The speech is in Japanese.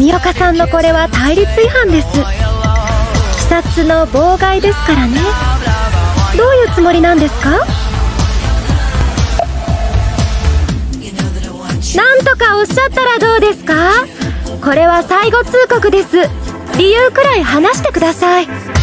富岡さんのこれは対立違反です。視察の妨害ですからね。どういうつもりなんですか？なんとかおっしゃったらどうですか？これは最後通告です。理由くらい話してください。